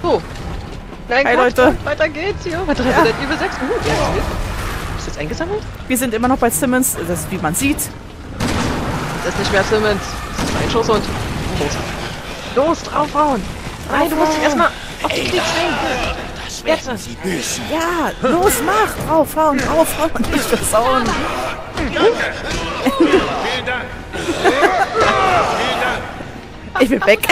Oh. Nein, Hi, Gott, Leute. weiter geht's hier. Weiter Resident Evil 6. Ja, ist jetzt eingesammelt? Wir sind immer noch bei Simmons, das ist, wie man sieht. Das ist nicht mehr Simmons. Das ist ein Schusshund. Los, draufhauen. Nein, du musst dich erstmal auf die Klicks hängen. Jetzt ist es. Ja, los, mach! Draufhauen, draufhauen, nicht versauen. Vielen Dank. Ich bin weg.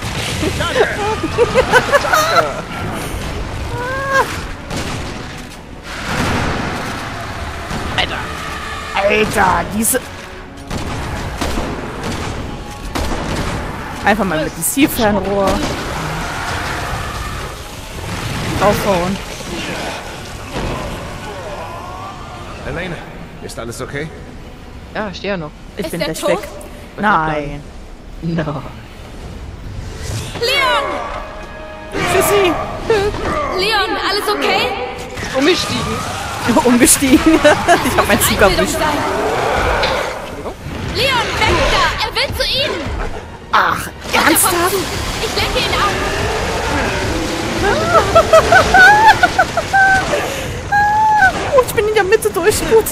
Alter, diese... Einfach mal mit dem Zielfernrohr. Draufhauen. Elena, ist alles okay? Ja, ich stehe ja noch. Ich Ist bin der gleich tot? weg. Nein. No. Leon! Tschüssi. Leon, alles okay? Umgestiegen. Umgestiegen. Ich hab meinen Zug Einbildung erwischt. sein. Leon, weg da! Er will zu Ihnen! Ach, Er kommt ernsthaft? zu. Ich lenke ihn auf. Oh, ich bin in der Mitte durch. Gut.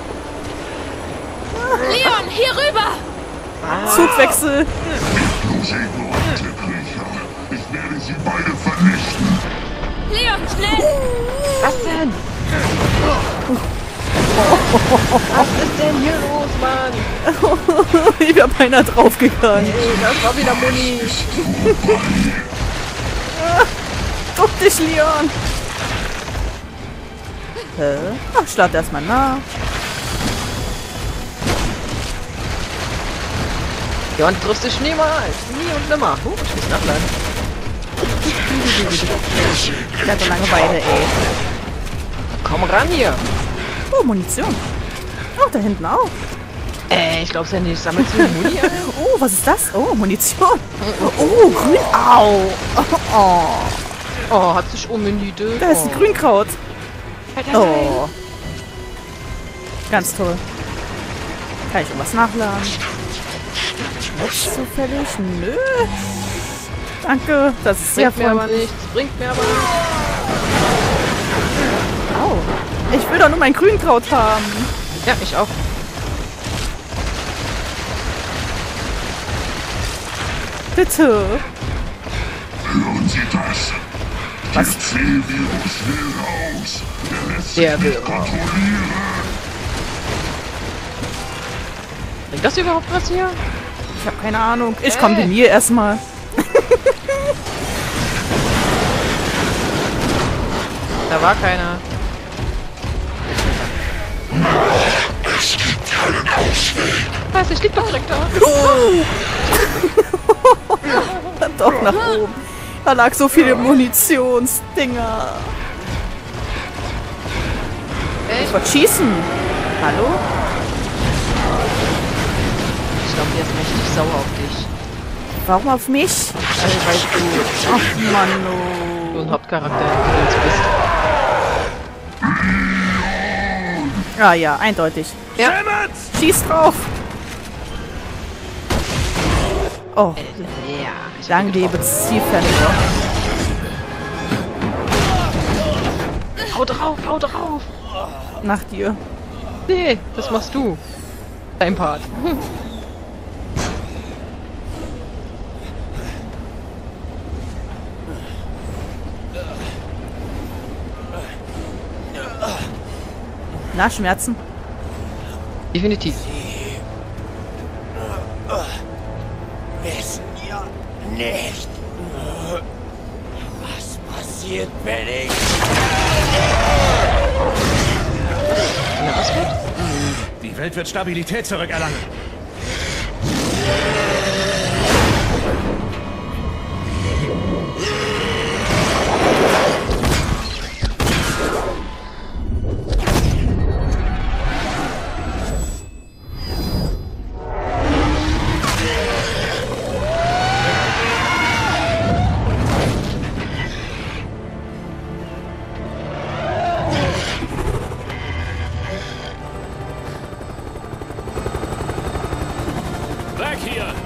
Leon, hier rüber! Zugwechsel. Lose ignorante Kriecher. Ich werde sie beide vernichten. Leon, schnell! Was denn? Was ist denn hier los, Mann? Ich wäre beinahe draufgegangen. Hey, das war wieder Muni. Duck dich, Leon. Ach, schlag erstmal nach. Ja, und triffst dich niemals. Nie und nimmer. Ich muss nachladen. Ich hatte Langeweile, ey. Komm ran hier. Oh, Munition. Oh, da hinten auch. Ich glaub's ja nicht. Sammelst du Muni ein? Oh, was ist das? Oh, Munition. Oh, grün. Au. Oh, Oh, hat sich umgeniedelt. da ist ein Grünkraut. Oh. Oh. Ganz toll. Kann ich irgendwas nachladen? Nicht zufällig? Nö. Danke, das ist sehr Bringt mir aber freundlich. nichts. Bringt mir aber nichts. Au. Ich will doch nur mein Grünkraut haben. Ja, ich auch. Bitte. Hören Sie das? Was? Der C-Virus will raus. Der lässt Der sich will nicht raus. kontrollieren. Bringt das überhaupt was hier? Ich habe keine Ahnung. Ich kombiniere erstmal. Da war keiner. Es gibt keinen Ausweg. Was? Ich lieg doch direkt da. Doch nach oben. Da lag so viele Munitionsdinger. Ich wollte schießen. Hallo? Ich glaube, der ist mächtig sauer auf dich. Warum auf mich? Weil du Ach Mann, oh. so ein Hauptcharakter jetzt bist. Ah ja, eindeutig. Ja. Schieß drauf. Oh, Ja. Ich lang lebe Zielfernrohr. Hau drauf, hau drauf. Nach dir. Nee, das machst du. Dein Part. Na, Schmerzen? Definitiv. Wissen ja nicht, was passiert, wenn ich... Ja, was wird? Die Welt wird Stabilität zurückerlangen. Weg hier!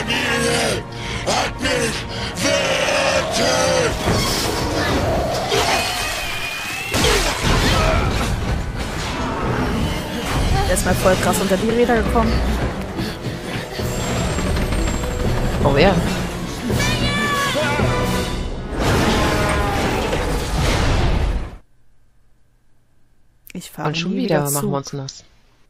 Welt hat mich verurteilt! Der ist mal voll krass unter die Räder gekommen. Oh ja. Ich fahre Und schon nie wieder zu. machen wir uns nass.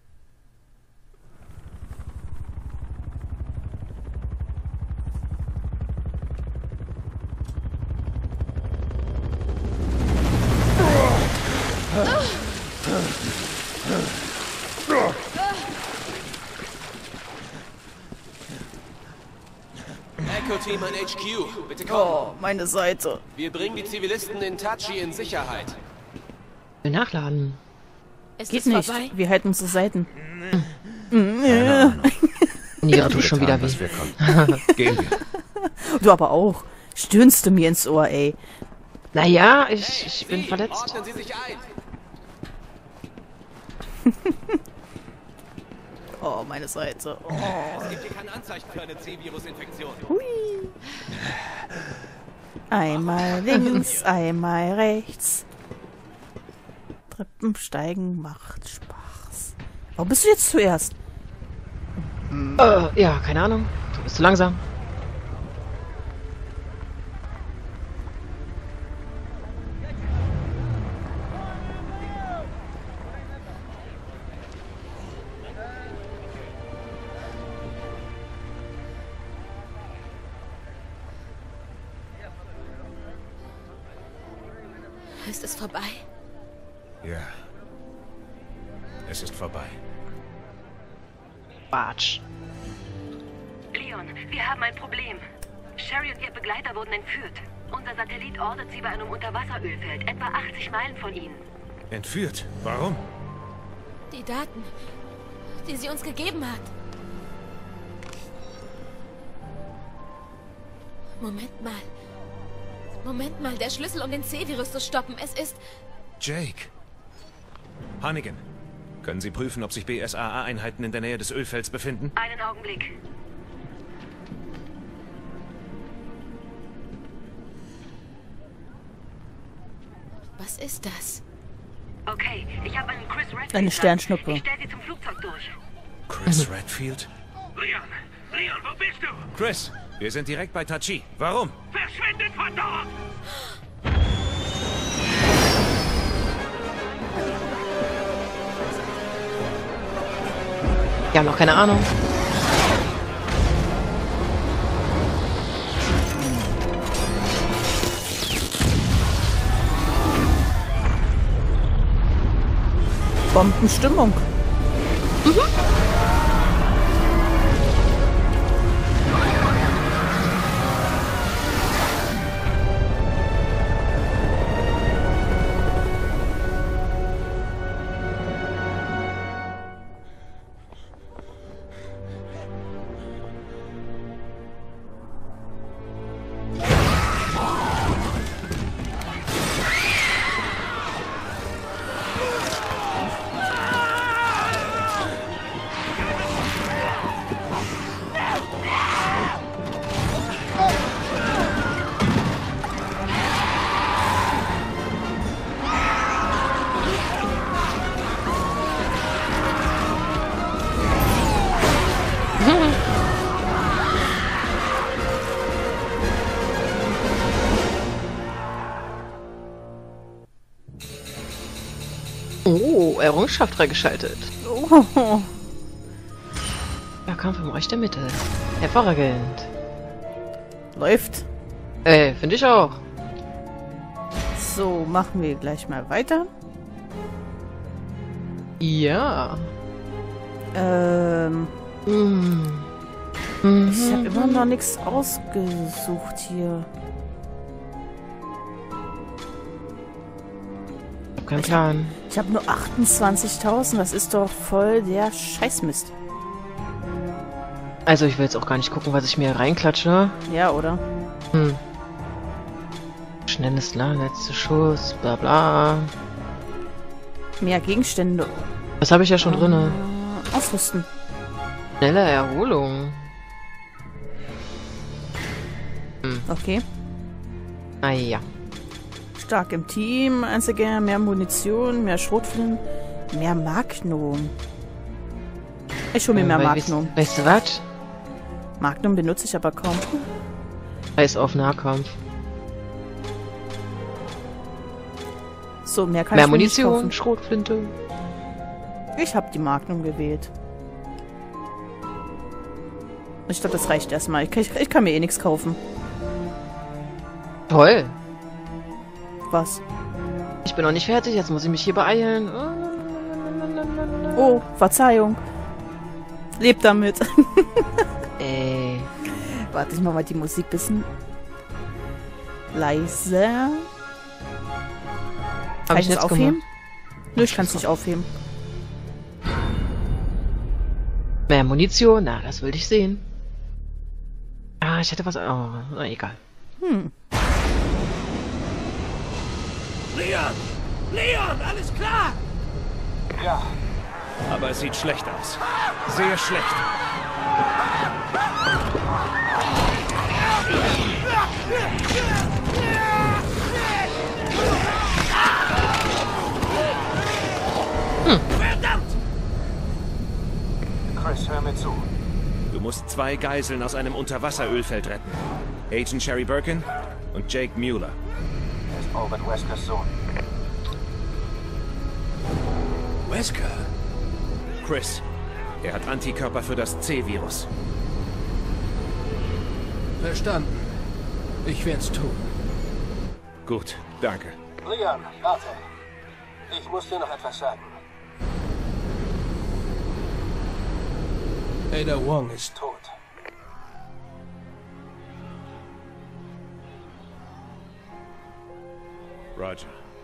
Echo-Team an HQ, bitte kommen. Oh, meine Seite. Wir bringen die Zivilisten in Tachi in Sicherheit. Will nachladen. Ist Geht es nicht. vorbei? Wir halten unsere Seiten. Niere tut schon wieder Getan, was weh. wir konnten. Gehen wir. Du aber auch. Stöhnst du mir ins Ohr, ey. Naja, ich bin Sie, verletzt. ordnen Sie sich ein. Oh, meine Seite. Oh. Es gibt hier kein Anzeichen für eine C-Virus-Infektion. Hui. Einmal links, einmal rechts. Treppensteigen macht Spaß. Warum bist du jetzt zuerst? Ja, keine Ahnung. Du bist zu langsam. Ist es vorbei? Ja. Es ist vorbei. Batsch. Leon, wir haben ein Problem. Sherry und ihr Begleiter wurden entführt. Unser Satellit ortet sie bei einem Unterwasserölfeld, etwa 80 Meilen von ihnen. Entführt? Warum? Die Daten, die sie uns gegeben hat. Moment mal, der Schlüssel, um den C-Virus zu stoppen. Es ist... Jake. Hannigan. Können Sie prüfen, ob sich BSAA-Einheiten in der Nähe des Ölfelds befinden? Einen Augenblick. Was ist das? Okay, ich habe einen Chris Redfield. Eine Sternschnuppe. Ich stelle sie zum Flugzeug durch. Chris Redfield? Leon, wo bist du? Chris, wir sind direkt bei Tachi. Warum? Verschwindet von dort! Ja, noch keine Ahnung. Bombenstimmung. Oh, Errungenschaft freigeschaltet. Oh. Ja, Kampf im Reich der Mitte. Hervorragend. Läuft. Finde ich auch. So, machen wir gleich mal weiter. Ja. Ich habe immer noch nichts ausgesucht hier. Hab keinen Plan. Ich habe nur 28.000. Das ist doch voll der Scheißmist. Also ich will jetzt auch gar nicht gucken, was ich mir reinklatsche. Ja, oder? Schnelles Laden, letzter Schuss, bla bla. Mehr Gegenstände. Das habe ich ja schon drinne. Ausrüsten. Schnelle Erholung. Okay. Naja. Stark im Team, Einzelgänger, mehr Munition, mehr Schrotflinten, mehr Magnum. Ich hole mir mehr Magnum. Weißt du was? Magnum benutze ich aber kaum. Scheiß auf Nahkampf. So, mehr kann Mehr ich mir nicht Munition, kaufen. Schrotflinte. Ich habe die Magnum gewählt. Ich glaube, das reicht erstmal. Ich kann mir eh nichts kaufen. Toll. Was? Ich bin noch nicht fertig, jetzt muss ich mich hier beeilen. Oh, Verzeihung. Lebt damit. Ey. Warte, ich mach mal die Musik ein bisschen leise. Kann ich das aufheben? Nö, ich kann es nicht aufheben. Mehr Munition? Na, das will ich sehen. Ah, ich hätte was... Oh, na, egal. Leon! Leon, alles klar! Ja. Aber es sieht schlecht aus. Sehr schlecht. Verdammt! Chris, hör mir zu. Du musst 2 Geiseln aus einem Unterwasserölfeld retten. Agent Sherry Birkin und Jake Mueller. Er ist Albert Weskers Sohn. Wesker? Chris, er hat Antikörper für das C-Virus. Verstanden. Ich werd's tun. Gut, danke. Leon, warte. Ich muss dir noch etwas sagen. Ada Wong ist Ist tot. Roger.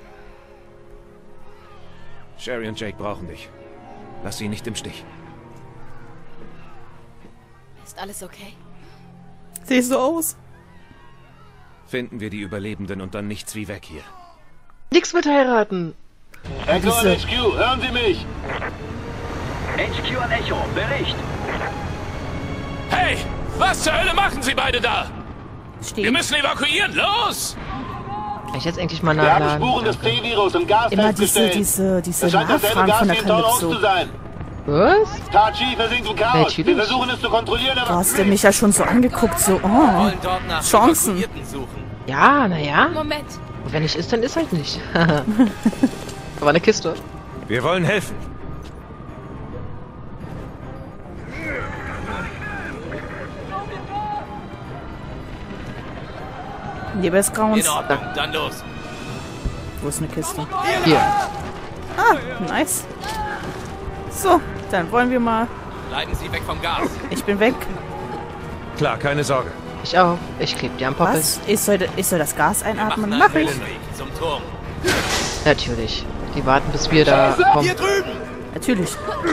Sherry und Jake brauchen dich. Lass sie nicht im Stich. Ist alles okay? Siehst du aus? Finden wir die Überlebenden und dann nichts wie weg hier. Nix mit heiraten. Echo an HQ, hören Sie mich! HQ an Echo, Bericht. Hey! Was zur Hölle machen Sie beide da? Wir Stehen. müssen evakuieren! Los! Kann ich jetzt endlich mal Wir haben nachladen? Spuren des T-Virus im Gas Immer festgestellt. diese Es scheint dasselbe Nachfragen Gas von wie der in Tornox Calypso. zu sein. Was? Tachi versinkt im Chaos. Natürlich. Wir versuchen es zu kontrollieren, Du aber... hast mich ja schon so angeguckt, so, oh, Wollen dort nach Chancen. Evakuierten suchen. Ja, naja. Moment. Und wenn nicht ist, dann ist halt nicht. Aber eine Kiste. Wir wollen helfen. Nebel des Grauens. In Ordnung, dann los. Wo ist eine Kiste? Hier. Ah, nice. So, dann wollen wir mal. Bleiben Sie weg vom Gas. Ich bin weg. Klar, keine Sorge. Ich auch. Ich kleb dir am Poppel. Was? Ich soll das Gas einatmen? Machen Mach einen ich. Wellenweg zum Turm. Natürlich. Die warten, bis wir da kommen. Hier drüben! Natürlich.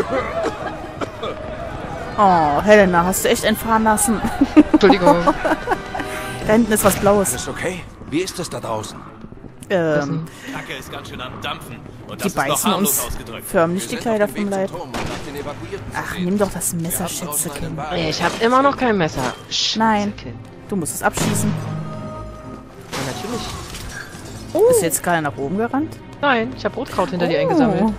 Oh, Helena, hast du echt einen fahren lassen? Entschuldigung. Da hinten ist was Blaues. Ist okay? Wie ist es da draußen? Ähm, Kacke ist ganz schön am Dampfen. Und die das ist noch beißen harmlos uns ausgedrückt. förmlich die Kleider vom Leib. Turm, um nach den Evakuierten zu Ach, sehen. nimm doch das Messer, Wir haben draußen Schätzekind. einen Wagen. Ey, ich hab immer noch kein Messer. Scheiße, Nein. Kind. Du musst es abschießen. Ja, natürlich. Bist du jetzt gerade nach oben gerannt? Nein, ich hab Rotkraut hinter dir eingesammelt.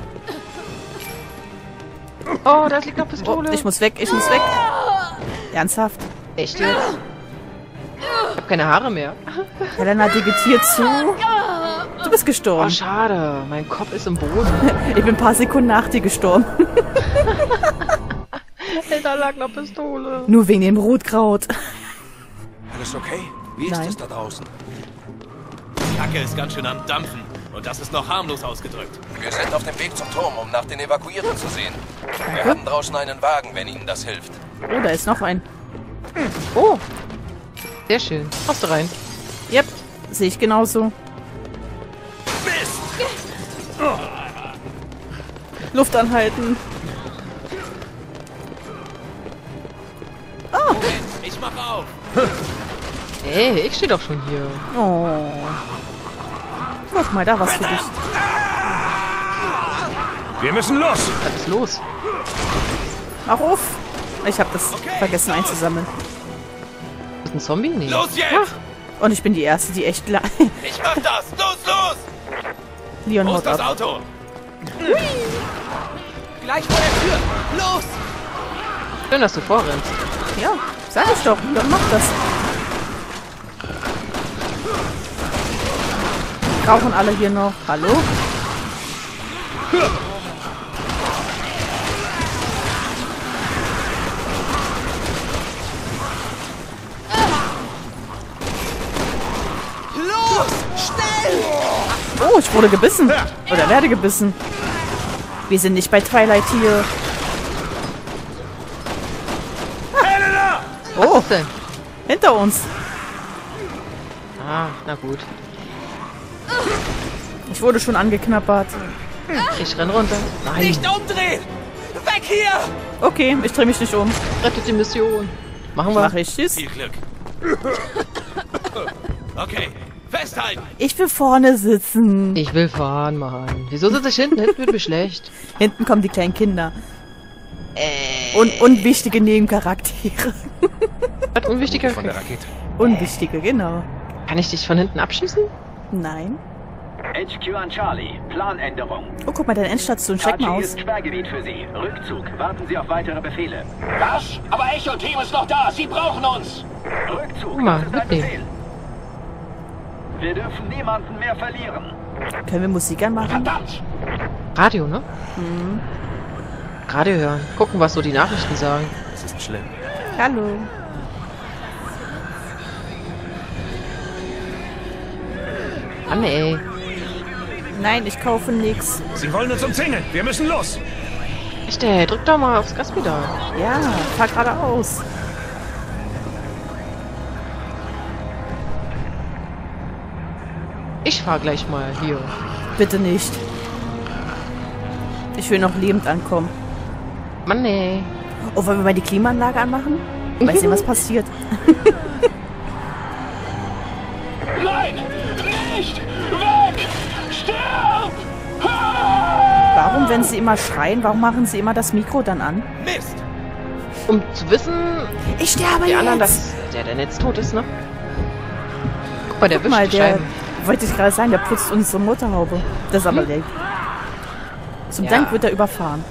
Oh, da liegt noch Pistole. Ich muss weg, ich muss weg. Ernsthaft? Echt jetzt? Ich hab keine Haare mehr. Helena digitiert zu. Du bist Oh, gestorben. schade. Mein Kopf ist im Boden. Ich bin ein paar Sekunden nach dir gestorben. Da lag noch Pistole. Nur wegen dem Rotkraut. Alles okay? Wie ist Nein. es da draußen? Kacke ist ganz schön am Dampfen. Und das ist noch harmlos ausgedrückt. Wir sind auf dem Weg zum Turm, um nach den Evakuierten zu sehen. Wir haben draußen einen Wagen, wenn Ihnen das hilft. Oh, da ist noch ein. Oh. Sehr schön. Hast du rein. Yep, sehe ich genauso. Luft anhalten. Ich mach auf. Ey, ich stehe doch schon hier. Oh. Guck mal, da was für dich. Wir müssen los. Was ist los? Mach auf. Ich habe das vergessen einzusammeln. ein Zombie? Nee. Los jetzt! Und ich bin die Erste, die echt... Ich mach das! Los, los! Leon Wo haut ist das ab. Auto? Gleich vor der Tür! Los! Schön, dass du vorrennst. Ja, sag ich doch. Leon macht das. Rauchen alle hier noch. Hallo? Los! Schnell! Oh, ich wurde gebissen. Oder werde gebissen. Wir sind nicht bei Twilight hier. Oh, Was denn? hinter uns. Ah, na gut. Ich wurde schon angeknabbert. Ich renn runter. Nein, Nicht umdrehen! Weg hier! Okay, ich drehe mich nicht um. rettet die Mission. Machen wir. Mach ich. Tschüss. Viel Glück. Okay, festhalten! Ich will vorne sitzen. Ich will fahren, Mann. Wieso sitze ich hinten? Hinten wird mir schlecht. Hinten kommen die kleinen Kinder. Und unwichtige Nebencharaktere. Was unwichtiger? Von der Rakete. Unwichtige, genau. Kann ich dich von hinten abschießen? Nein. HQ an Charlie. Planänderung. Oh, guck mal, deine Endstation. Check mal Tachi aus. ist Sperrgebiet für Sie. Rückzug. Warten Sie auf weitere Befehle. Was? Aber Echo-Team ist noch da. Sie brauchen uns. Rückzug. Guck mal, Das ist ein mitnehmen. Befehl. Wir dürfen niemanden mehr verlieren. Können wir Musik anmachen? Verdammt! Radio, ne? Radio hören. Gucken, was so die Nachrichten sagen. Das ist schlimm. Hallo. Mann, ey. Nein, ich kaufe nix. Sie wollen uns umzingeln. Wir müssen los. Echt, ey. Drück doch mal aufs Gaspedal. Ja, fahr geradeaus. Ich fahr gleich mal hier. Bitte nicht. Ich will noch lebend ankommen. Mann, ey. Oh, wollen wir mal die Klimaanlage anmachen? Mal sehen, was passiert. Nein! Nicht! Weg! Stirb! Warum, wenn sie immer schreien, warum machen sie immer das Mikro dann an? Mist! Um zu wissen, Ich sterbe die anderen, jetzt. dass der Netz tot ist, ne? Guck mal, der Guck mal, wischt die der, Scheiben. wollte ich gerade sagen, der putzt unsere Motorhaube. Das ist aber leck. Zum Ja. Dank wird er überfahren.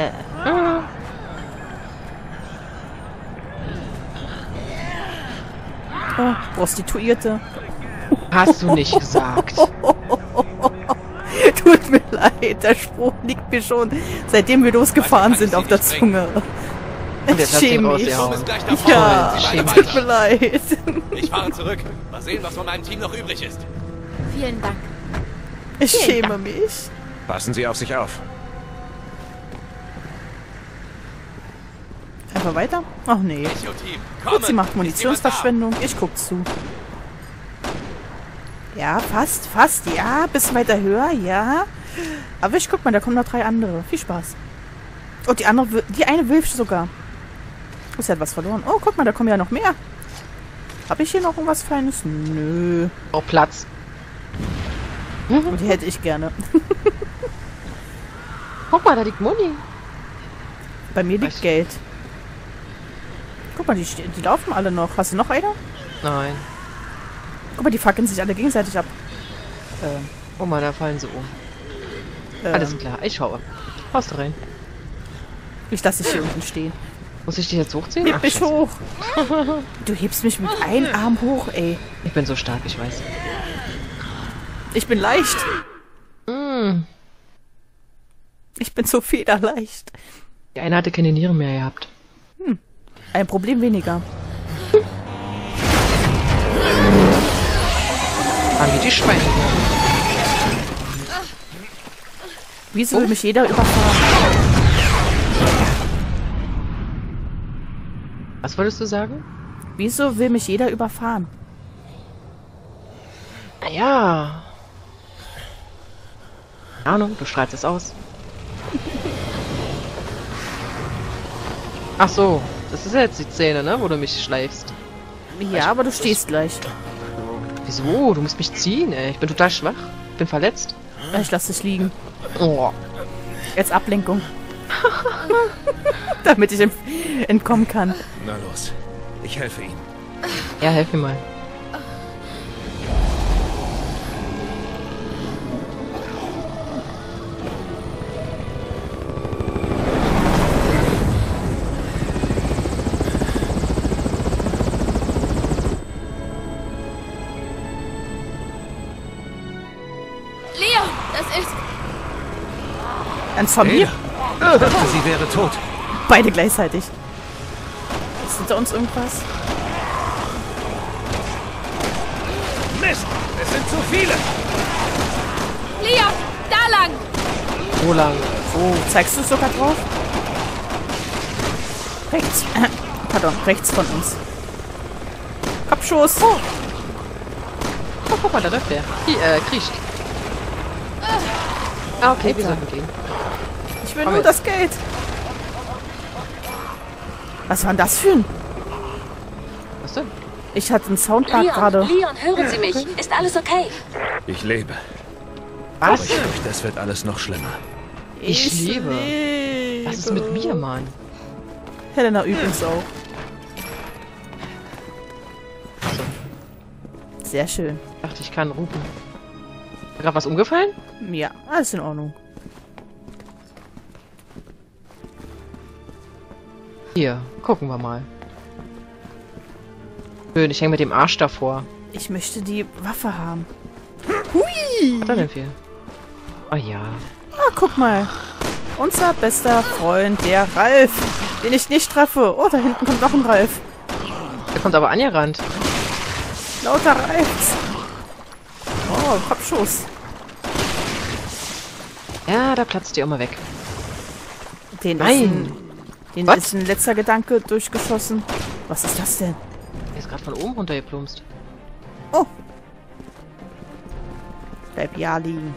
Oh, Prostituierte. Hast du nicht gesagt. Tut mir leid, der Spruch liegt mir schon, seitdem wir losgefahren sind, auf der Zunge. Und Ich jetzt hast du ihn schäme mich. rausgehauen. Ist gleich davor. Ja, Sie beide tut mir weiter. leid. Ich fahre zurück. Mal sehen, was von meinem Team noch übrig ist. Vielen Dank. Ich schäme mich. Passen Sie auf sich auf. Einfach weiter? Ach nee. Echo-Team, Gut, sie kommen. macht Munitionsverschwendung. Ich guck zu. Ja, fast, fast. Ja, bisschen weiter höher, ja. Aber ich guck mal, da kommen noch 3 andere. Viel Spaß. Oh, die andere, die eine wirft sogar. Oh, sie hat was verloren. Oh, guck mal, da kommen ja noch mehr. Habe ich hier noch irgendwas Feines? Nö. Oh, Platz. Und die hätte ich gerne. Guck mal, da liegt Muni. Bei mir liegt Geld. Guck mal, die laufen alle noch. Hast du noch eine? Nein. Guck mal, die fackeln sich alle gegenseitig ab. Oh mal, da fallen sie um. Alles klar, ich schaue. Haust du rein. Ich lasse dich hier unten stehen. Muss ich dich jetzt hochziehen? Heb Ach, mich Scheiße. hoch. Du hebst mich mit einem Arm hoch, ey. Ich bin so stark, ich weiß. Ich bin leicht. Mm. Ich bin so federleicht. Die eine hatte keine Nieren mehr gehabt. Ein Problem weniger. Haben die Schweine. Wieso will mich jeder überfahren? Was wolltest du sagen? Wieso will mich jeder überfahren? Ja. Keine Ahnung, du strahlst es aus. Ach so, das ist jetzt die Szene, ne, wo du mich schleifst. Ja, aber du stehst gleich. Wieso? Du musst mich ziehen, ey. Ich bin total schwach. Ich bin verletzt. Ich lass dich liegen. Oh. Jetzt Ablenkung. Damit ich entkommen kann. Na los. Ich helfe Ihnen. Ja, helf mir mal. Leon, das ist... Ein Zombie? Ich dachte, sie wäre tot. Beide gleichzeitig. Ist hinter uns irgendwas? Mist! Es sind zu viele! Leon, da lang! Wo lang? Wo? Zeigst du es sogar drauf? Rechts. Pardon, rechts von uns. Kopfschuss! Oh, guck mal, da läuft der. Kriecht. Ah, okay, wir sollten gehen. Ich will nur das Geld. Was war denn das für ein? Was denn? Ich hatte einen Soundbug gerade. Leon, hören Sie mich. Ist alles okay? Ich lebe. Was? Ich fürchte, das wird alles noch schlimmer. Ich lebe. Was ist mit mir, Mann? Helena übrigens auch. Sehr schön. Ich dachte, ich kann rufen. Ist gerade was umgefallen? Ja, alles in Ordnung. Hier, gucken wir mal. Schön, ich hänge mit dem Arsch davor. Ich möchte die Waffe haben. Hui! Was denn viel? Oh ja. Ah, guck mal. Unser bester Freund, der Ralf, den ich nicht treffe. Oh, da hinten kommt noch ein Ralf. Der kommt aber angerannt. Lauter Ralfs. Oh, Kopfschuss. Ja, da platzt die auch mal weg. Den Nein! Den Was? ist ein letzter Gedanke durchgeschossen. Was ist das denn? Der ist gerade von oben runtergeplumpst. Oh. Bleib ja liegen.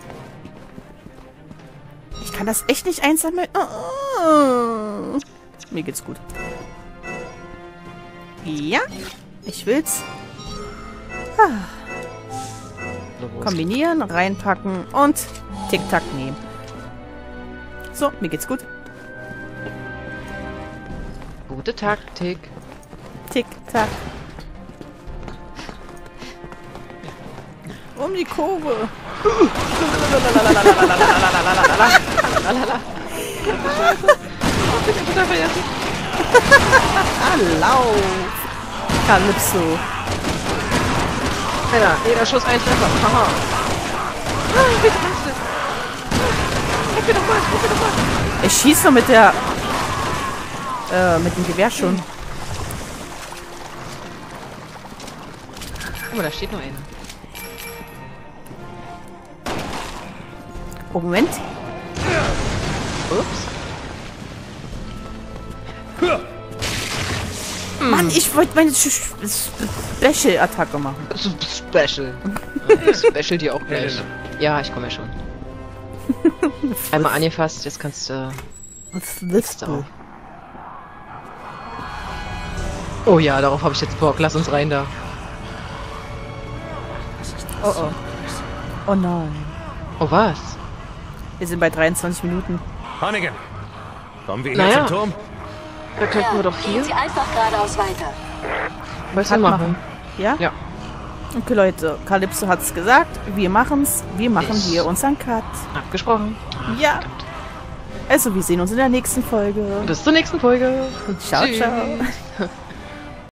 Ich kann das echt nicht einsammeln. Oh. Mir geht's gut. Ja, ich will's. Kombinieren, reinpacken und Tick-Tack nehmen. So, mir geht's gut. Gute Taktik. Tick-Tack. Um die Kurve. Lauf. Calypso. Alter, jeder Schuss ein Treffer. Haha. Wie kannst du? Guck mir doch mal, guck mir doch mal. Ich schieße doch mit der... mit dem Gewehr schon. Guck mal, da steht noch einer. Oh, Moment. Ups. Mann, ich wollte meine Special-Attacke machen. Special. Special dir auch gleich. Ja, ich komme ja schon. Einmal angefasst, jetzt kannst du... Was willst du? Oh ja, darauf habe ich jetzt Bock. Lass uns rein da. Oh oh. Oh nein. Oh was? Wir sind bei 23 Minuten. Hannigan, kommen wir hier Naja. zum Turm? Da könnten wir doch Gehen hier. Sie einfach geradeaus weiter. Was wir Cut machen? Ja? Ja. Okay, Leute. Calypso hat's gesagt. Wir machen's. Wir machen hier unseren Cut. Abgesprochen. Ja. Also, wir sehen uns in der nächsten Folge. Bis zur nächsten Folge. Ciao, Tschüss. ciao.